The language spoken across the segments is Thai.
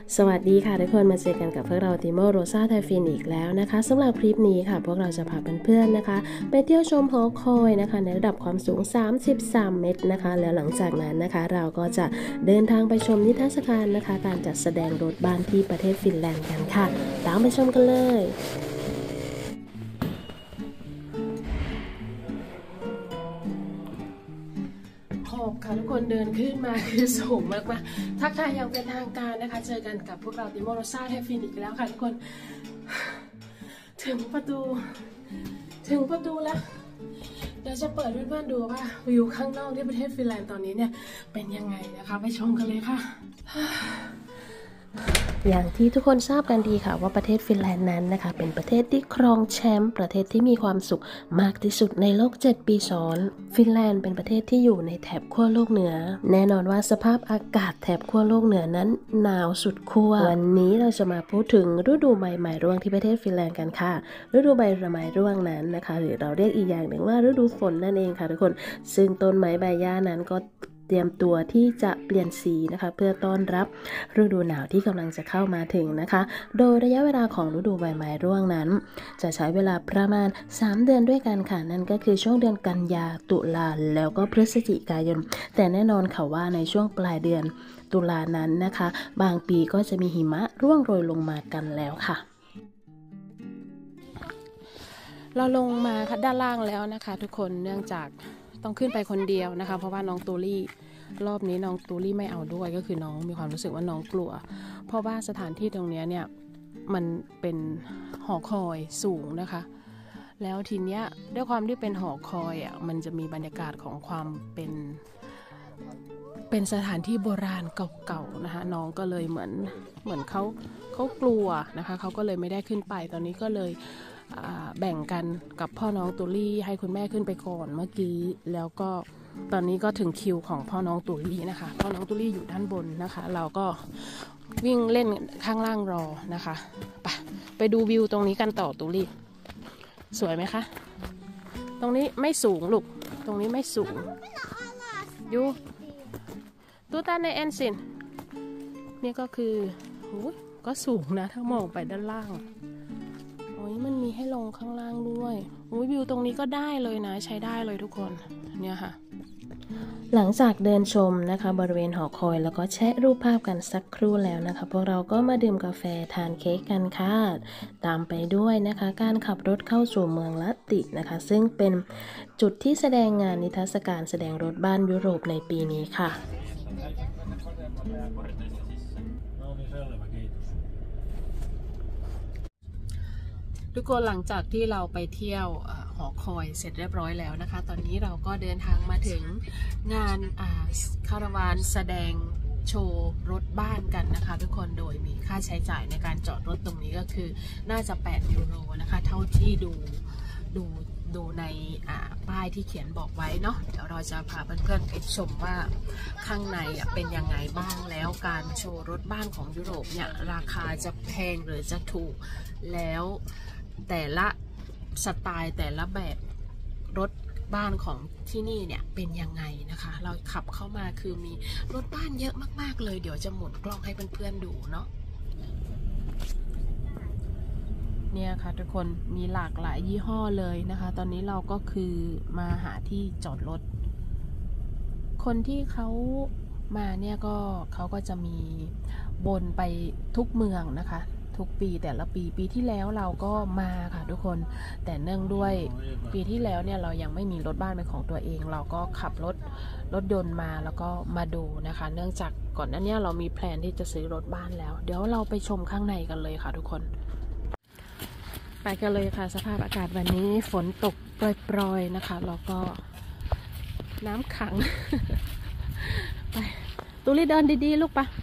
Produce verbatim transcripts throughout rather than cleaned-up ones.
สวัสดีค่ะทุกคนมาเจอกันกับพวกเราติโมโรซาไทฟินอีกแล้วนะคะสำหรับคลิปนี้ค่ะพวกเราจะพาเพื่อนๆนะคะไปเที่ยวชมหอคอยนะคะในระดับความสูงสามสิบสามเมตรนะคะแล้วหลังจากนั้นนะคะเราก็จะเดินทางไปชมนิทรรศการนะคะการจัดแสดงรถบ้านที่ประเทศฟินแลนด์กันค่ะตามไปชมกันเลยค่ะทุกคนเดินขึ้นมาคือสูงมากมาทักทายอย่างเป็นทางการนะคะเจอกันกับพวกเราติโมโรซาไทฟินอีกแล้วค่ะทุกคนถึงประตูถึงประตูแล้วเดี๋ยวจะเปิดให้เพื่อนๆดูว่าวิวข้างนอกที่ประเทศฟินแลนด์ตอนนี้เนี่ยเป็นยังไงนะคะไปชมกันเลยค่ะอย่างที่ทุกคนทราบกันดีค่ะว่าประเทศฟินแลนด์นั้นนะคะเป็นประเทศที่ครองแชมป์ประเทศที่มีความสุขมากที่สุดในโลกเจ็ดปีซ้อนฟินแลนด์เป็นประเทศที่อยู่ในแถบขั้วโลกเหนือแน่นอนว่าสภาพอากาศแถบขั้วโลกเหนือนั้นหนาวสุดขั้ววันนี้เราจะมาพูดถึงฤดูใบไม้ร่วงที่ประเทศฟินแลนด์กันค่ะฤดูใบไม้ร่วงนั้นนะคะหรือเราเรียกอีกอย่างหนึ่งว่าฤดูฝนนั่นเองค่ะทุกคนซึ่งต้นไม้ใบหญ้านั้นก็เตรียมตัวที่จะเปลี่ยนสีนะคะเพื่อต้อนรับฤดูหนาวที่กำลังจะเข้ามาถึงนะคะโดยระยะเวลาของฤดูใบไม้ร่วงนั้นจะใช้เวลาประมาณสามเดือนด้วยกันค่ะนั่นก็คือช่วงเดือนกันยาตุลาแล้วก็พฤศจิกายนแต่แน่นอนค่ะว่าในช่วงปลายเดือนตุลานั้นนะคะบางปีก็จะมีหิมะร่วงโรยลงมากันแล้วค่ะเราลงมาค่ะด้านล่างแล้วนะคะทุกคนเนื่องจากต้องขึ้นไปคนเดียวนะคะเพราะว่าน้องตูลี่รอบนี้น้องตูลี่ไม่เอาด้วยก็คือน้องมีความรู้สึกว่าน้องกลัวเพราะว่าสถานที่ตรงนี้เนี่ยมันเป็นหอคอยสูงนะคะแล้วทีเนี้ยด้วยความที่เป็นหอคอยอ่ะมันจะมีบรรยากาศของความเป็นเป็นสถานที่โบราณเก่าๆนะคะน้องก็เลยเหมือนเหมือนเขาเขากลัวนะคะเขาก็เลยไม่ได้ขึ้นไปตอนนี้ก็เลยแบ่งกันกับพ่อน้องตูลี่ให้คุณแม่ขึ้นไปก่อนเมื่อกี้แล้วก็ตอนนี้ก็ถึงคิวของพ่อน้องตูลี่นะคะพ่อน้องตูลี่อยู่ด้านบนนะคะเราก็วิ่งเล่นข้างล่างรอนะคะไปไปดูวิวตรงนี้กันต่อตูลี่สวยไหมคะตรงนี้ไม่สูงลูกตรงนี้ไม่สูงยูตูตาในเอ็นซินนี่ก็คือก็สูงนะถ้ามองไปด้านล่างโอ้ยมันมีให้ลงข้างล่างด้วยโอ้ยวิวตรงนี้ก็ได้เลยนะใช้ได้เลยทุกคนเนี่ยค่ะหลังจากเดินชมนะคะบริเวณหอคอยแล้วก็แชะรูปภาพกันสักครู่แล้วนะคะพวกเราก็มาดื่มกาแฟทานเค้กกันค่ะตามไปด้วยนะคะการขับรถเข้าสู่เมืองลัตตินะคะซึ่งเป็นจุดที่แสดงงานนิทรรศการแสดงรถบ้านยุโรปในปีนี้ค่ะทุกคนหลังจากที่เราไปเที่ยวหอคอยเสร็จเรียบร้อยแล้วนะคะตอนนี้เราก็เดินทางมาถึงงานคาราวานแสดงโชว์รถบ้านกันนะคะทุกคนโดยมีค่าใช้จ่ายในการจอดรถตรงนี้ก็คือน่าจะแปดยูโรนะคะเท่าที่ดูดูดูในป้ายที่เขียนบอกไว้เนาะเดี๋ยวเราจะพาเพื่อนๆไปชมว่าข้างในเป็นยังไงบ้างแล้วการโชว์รถบ้านของยุโรปเนี่ยราคาจะแพงหรือจะถูกแล้วแต่ละสไตล์แต่ละแบบรถบ้านของที่นี่เนี่ยเป็นยังไงนะคะเราขับเข้ามาคือมีรถบ้านเยอะมากๆเลยเดี๋ยวจะหมุนกล้องให้เพื่อนๆดูเนาะเนี่ยค่ะทุกคนมีหลากหลายยี่ห้อเลยนะคะตอนนี้เราก็คือมาหาที่จอดรถคนที่เขามาเนี่ยก็เขาก็จะมีบนไปทุกเมืองนะคะทุกปีแต่ละปีปีที่แล้วเราก็มาค่ะทุกคนแต่เนื่องด้วยปีที่แล้วเนี่ยเรายังไม่มีรถบ้านเป็นของตัวเองเราก็ขับรถรถยนต์มาแล้วก็มาดูนะคะเนื่องจากก่อนหน้านี้เรามีแพลนที่จะซื้อรถบ้านแล้วเดี๋ยวเราไปชมข้างในกันเลยค่ะทุกคนไปกันเลยค่ะสภาพอากาศวันนี้ฝนตกปรอยๆนะคะแล้วก็น้ำขัง ไปตูลี่เดินดีๆลูกปะ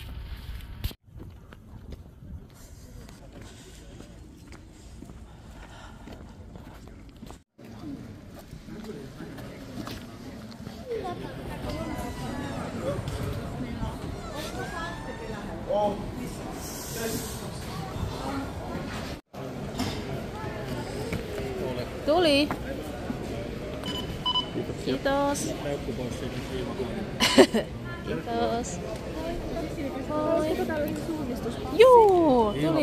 Tuli. Kiitos. Kiitos. Moi.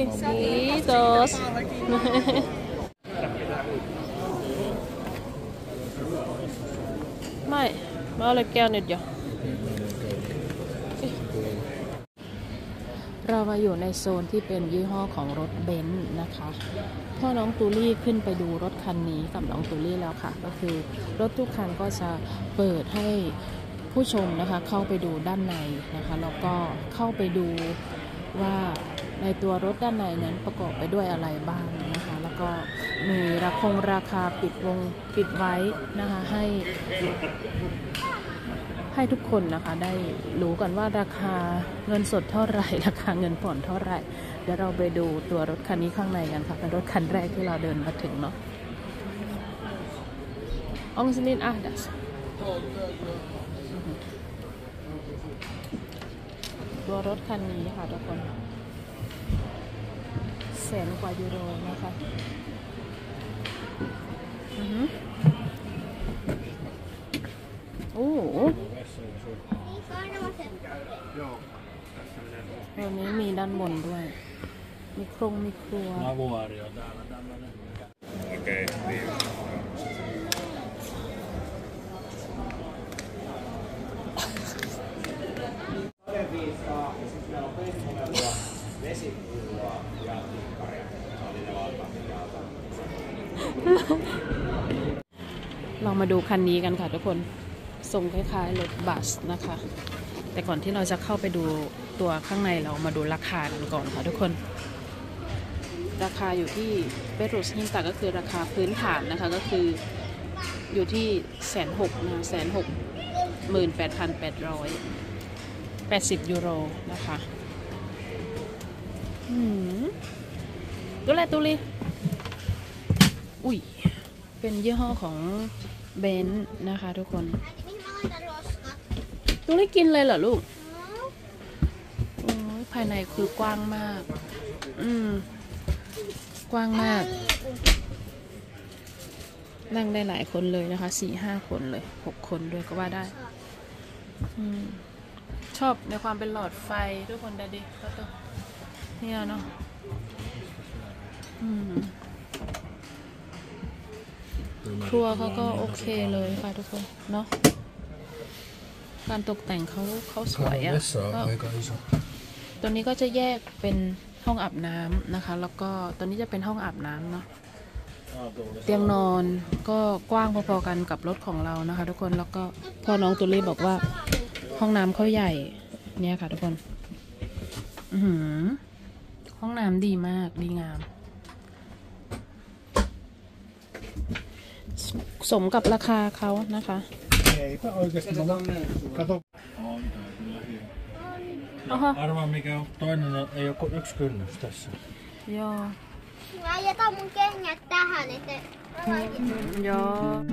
Besitos. Mai, mä olen käynyt jo. เรามาอยู่ในโซนที่เป็นยี่ห้อของรถเบนซ์นะคะพ่อน้องตูลี่ขึ้นไปดูรถคันนี้กับน้องตูลี่แล้วค่ะก็คือรถทุกคันก็จะเปิดให้ผู้ชมนะคะเข้าไปดูด้านในนะคะแล้วก็เข้าไปดูว่าในตัวรถด้านในนั้นประกอบไปด้วยอะไรบ้างนะคะแล้วก็มีราคงราคาปิดวงปิดไว้นะคะให้ให้ทุกคนนะคะได้รู้กันว่าราคาเงินสดเท่าไหร่ราคาเงินผ่อนเท่าไหร่เดี๋ยวเราไปดูตัวรถคันนี้ข้างในกันค่ะเป็นรถคันแรกที่เราเดินมาถึงเนาะองค์นินอาดัสตัวรถคันนี้ค่ะทุกคนแสนกว่ายูโรนะคะอือฮึโอ้ตัวนี้มีด้านบนด้วยมีโครงมีครัวเรามาดูคันนี้กันค่ะทุกคนทรงคล้ายๆรถบัสนะคะแต่ก่อนที่เราจะเข้าไปดูตัวข้างในเรามาดูราคากันก่อนค่ะทุกคนราคาอยู่ที่เบรุสฮินตาก็คือราคาพื้นฐานนะคะก็คืออยู่ที่แสนหกนะแสนหกหมื่นแปดพันแปดร้อยแปดสิบยูโรนะคะอืมตัวแรกตัวเลยอุ้ยเป็นยี่ห้อของเบนซ์นะคะทุกคนตัวนี้กินเลยเหรอลูกโอ้ยภายในคือกว้างมากอืมกว้างมากนั่งได้หลายคนเลยนะคะสี่ห้าคนเลยหกคนด้วยก็ว่าได้อืมชอบในความเป็นหลอดไฟทุกคนได้ดิก็ตัวเนี่ยเนาะอืมครัวเขาก็โอเคเลยค่ะทุกคนเนาะการตกแต่งเขาเขาสวยอ่ะตัวนี้ก็จะแยกเป็นห้องอาบน้ำนะคะแล้วก็ตัวนี้จะเป็นห้องอาบน้ำเนาะเตียงนอนก็กว้างพอๆกันกับรถของเรานะคะทุกคนแล้วก็พอน้องตุลี่บอกว่าห้องน้ำเขาใหญ่เนี่ยค่ะทุกคนอือหือห้องน้ำดีมากดีงามสมกับราคาเขานะคะ Arvaa mikä on toinen, ei ole kuin yksi kynnys tässä. Joo. Mä jätän mun kengät tähän, että... Joo.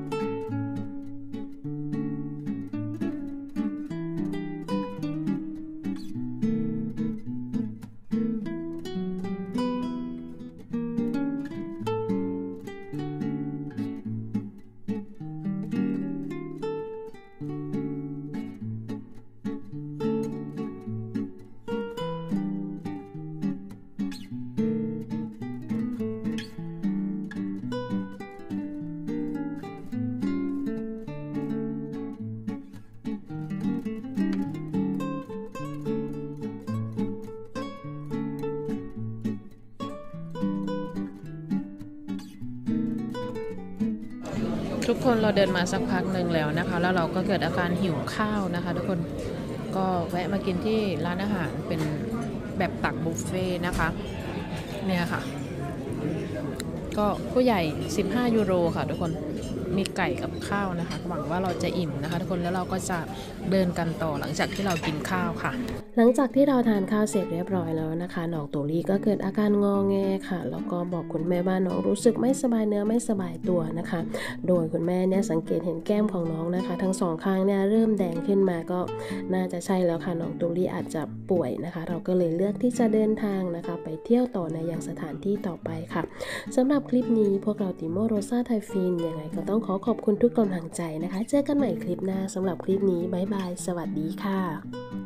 ทุกคนเราเดินมาสักพักหนึ่งแล้วนะคะแล้วเราก็เกิดอาการหิวข้าวนะคะทุกคนก็แวะมากินที่ร้านอาหารเป็นแบบตักบุฟเฟ่นะคะเนี่ยค่ะก็ผู้ใหญ่สิบห้ายูโรค่ะทุกคนมีไก่กับข้าวนะคะหวังว่าเราจะอิ่มนะคะทุกคนแล้วเราก็จะเดินกันต่อหลังจากที่เรากินข้าวค่ะหลังจากที่เราทานข้าวเสร็จเรียบร้อยแล้วนะคะน้องตูลี่ก็เกิดอาการงอแงค่ะแล้วก็บอกคุณแม่ว่าน้องรู้สึกไม่สบายเนื้อไม่สบายตัวนะคะโดยคุณแม่เนี่ยสังเกตเห็นแก้มของน้องนะคะทั้งสองข้างเนี่ยเริ่มแดงขึ้นมาก็น่าจะใช่แล้วค่ะน้องตูลี่อาจจะป่วยนะคะเราก็เลยเลือกที่จะเดินทางนะคะไปเที่ยวต่อในยังสถานที่ต่อไปค่ะสำหรับคลิปนี้พวกเราติโมโรซาไทฟินยังไงก็ต้องขอขอบคุณทุกกำลังใจนะคะเจอกันใหม่คลิปหน้าสำหรับคลิปนี้บ๊ายบายสวัสดีค่ะ